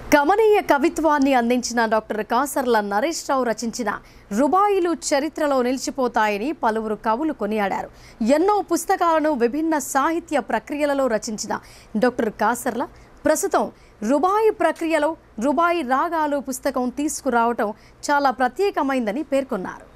కమనీయ కవిత్వాన్ని అందించిన డాక్టర్ కాసర్ల నరేష్ రావు రచించిన రుబాయిలు చరిత్రలో నిలిచిపోతాయని పలువురు కవులు కొనియాడారు. ఎన్నో పుస్తకాలను విభిన్న సాహిత్య ప్రక్రియలలో రచించిన డాక్టర్ కాసర్ల ప్రస్తుతం రుబాయి ప్రక్రియలో రుబాయి రాగాలు పుస్తకం తీసుకురావటం చాలా ప్రత్యేకమైందని పేర్కొన్నారు.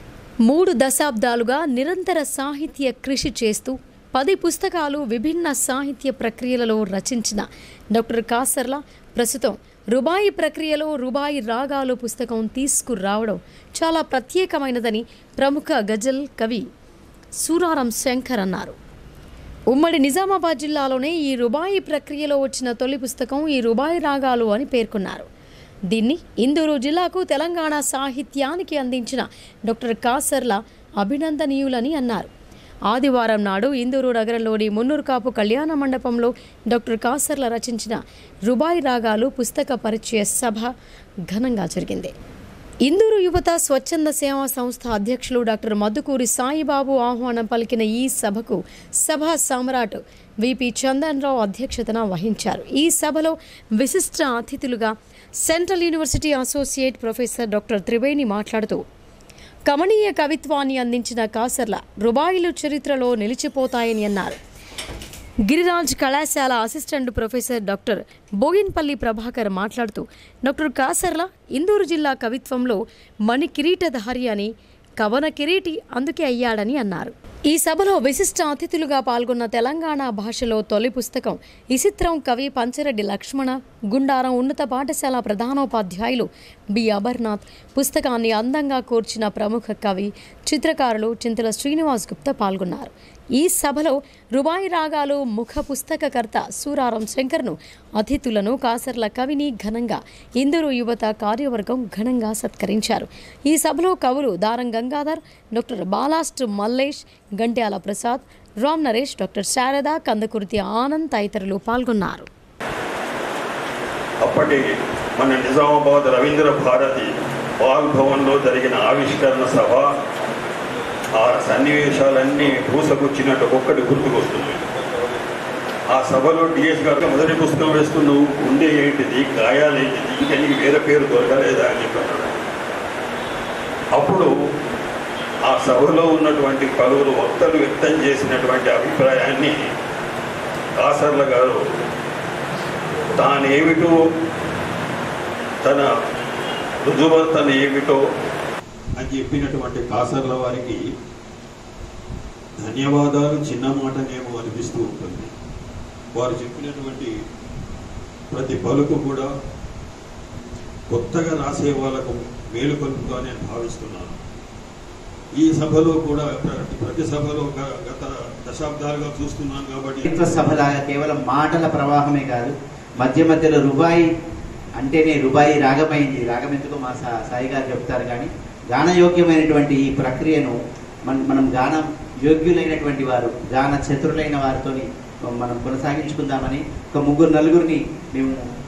3 దశాబ్దాలుగా నిరంతర సాహిత్య కృషి చేస్తూ 10 పుస్తకాలు విభిన్న సాహిత్య ప్రక్రియలలో రచించిన డాక్టర్ కాసర్ల ప్రస్తుతం రుబాయి ప్రక్రియలో రుబాయి రాగాలు పుస్తకం తీసుకురావడం చాలా ప్రత్యేకమైనదని ప్రముఖ గజల్ కవి సూరారం శంకర్ అన్నారు. ఉమ్మడి నిజామాబాద్ జిల్లాలోనే ఈ రుబాయి ప్రక్రియలో వచ్చిన తొలి పుస్తకం ఈ రుబాయి రాగాలు అని పేర్కొన్నారు. దీన్ని ఇందూరు జిల్లాకు తెలంగాణ సాహిత్యానికి అందించిన డాక్టర్ కాసర్ల అభినందనీయులని అన్నారు. ఆదివారం నాడు ఇందూరు నగరంలోని మున్నూరుకాపు కళ్యాణ మండపంలో డాక్టర్ కాసర్ల రచించిన రుబాయి రాగాలు పుస్తక పరిచయ సభ ఘనంగా జరిగింది. ఇందూరు యువత స్వచ్ఛంద సేవా సంస్థ అధ్యక్షులు డాక్టర్ మధుకూరి సాయిబాబు ఆహ్వానం పలికిన ఈ సభకు సభా సామ్రాట్ విపి చందన్ రావు అధ్యక్షతన వహించారు. ఈ సభలో విశిష్ట అతిథులుగా central university associate professor doctor Triveni మాట్లాడుతూ కమనీయ కవిత్వాన్ని అందించిన కాసర్ల రుబాయిలు చరిత్రలో నిలిచిపోతాయని అన్నారు. గిరిరాజ్ కళాశాల assistant professor doctor Boginpalli Prabhakar మాట్లాడుతూ డాక్టర్ కాసర్ల ఇందూరు జిల్లా కవిత్వంలో మణి కిరీటధారి అని కవన కిరీటి అందుకే అయ్యాడని అన్నారు. ఈ సభలో విశిష్ట అతిథులుగా పాల్గొన్న తెలంగాణ భాషలో తొలి పుస్తకం ఇసిత్రం కవి పంచరెడ్డి లక్ష్మణ గుండారం ఉన్నత పాఠశాల ప్రధానోపాధ్యాయులు బి అమర్నాథ్, పుస్తకాన్ని అందంగా కూర్చిన ప్రముఖ కవి చిత్రకారులు చింతల శ్రీనివాస్ గుప్తా పాల్గొన్నారు. ఈ సభలో రుబాయి రాగాలు ముఖ పుస్తకకర్త సూరారం శంకర్ను అతిథులను కాసర్ల కవిని ఘనంగా ఇందూరు యువత కార్యవర్గం ఘనంగా సత్కరించారు. ఈ సభలో కవులు దారం గంగాధర్, డాక్టర్ బాలాస్ట్ మల్లేష్, గంట్యాల ప్రసాద్, రామ్ నరేష్, డాక్టర్ శారద, కందకుర్తి ఆనంద్ తదితరులు పాల్గొన్నారు. అప్పటి మన నిజామాబాద్ రవీంద్ర భారతి వాగ్భవన్లో జరిగిన ఆవిష్కరణ సభ ఆ సన్నివేశాలన్నీ పూసకొచ్చినట్టు ఒక్కటి గుర్తుకొస్తుంది. ఆ సభలో డిఎస్ గారు మొదటి పుస్తకం వేస్తున్నావు, ఉండే ఏంటిది, గాయాలేంటిది, ఇంకా నీకు వేరే పేరు దొరకలేదా అని చెప్పారు. అప్పుడు ఆ సభలో ఉన్నటువంటి పలువురు వక్తలు వ్యక్తం చేసినటువంటి అభిప్రాయాన్ని కాసర్ల గారు తానేమిటో తన రుజువర్తన ఏమిటో అని చెప్పినటువంటి కాసర్ల వారికి ధన్యవాదాలు చిన్న మాటనేమో అనిపిస్తూ ఉంటుంది. వారు చెప్పినటువంటి ప్రతి పలుకు కూడా కొత్తగా రాసే వాళ్ళకు మేలుకొలుపుగా నేను భావిస్తున్నాను. ఈ సభలో కూడా ప్రతి సభలో గత దశాబ్దాలుగా చూస్తున్నాను కాబట్టి సభలాగా కేవలం మాటల ప్రవాహమే కాదు, మధ్య మధ్యలో రుబాయి అంటేనే రుబాయి రాగమైంది, రాగం ఎందుకు మా సాయి గారు చెప్తారు. కానీ గానయోగ్యమైనటువంటి ఈ ప్రక్రియను మనం గాన యోగ్యులైనటువంటి వారు, గాన చతురులైన వారితో మనం కొనసాగించుకుందామని ఒక 3-4 మేము